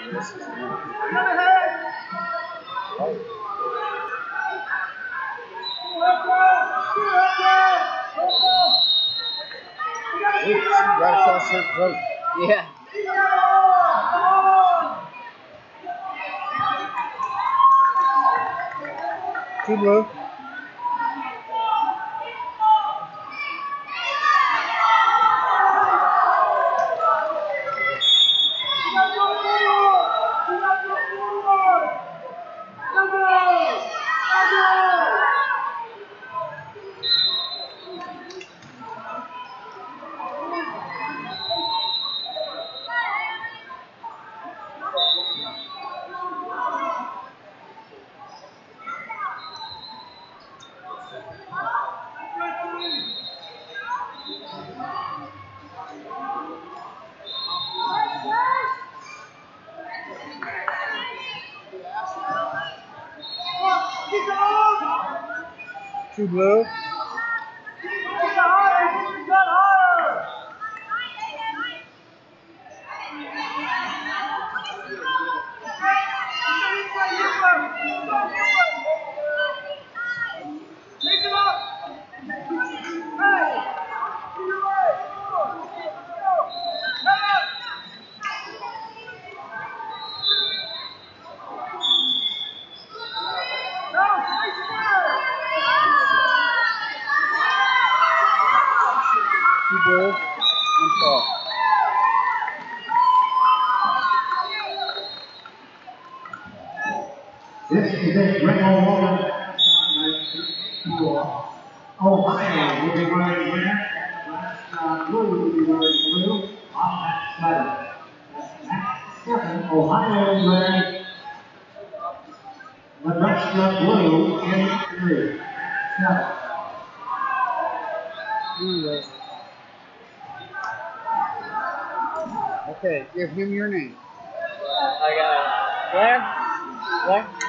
This is right across her throat. Yeah. Too blue. Too blue. Too blue. And fall. This is a Rebel Woman for Ohio will be wearing red. Blue will be wearing blue on that side. That's 7. Ohio red. Nebraska blue in 3. 7. Okay, give him your name. I got it. Blair? Blair?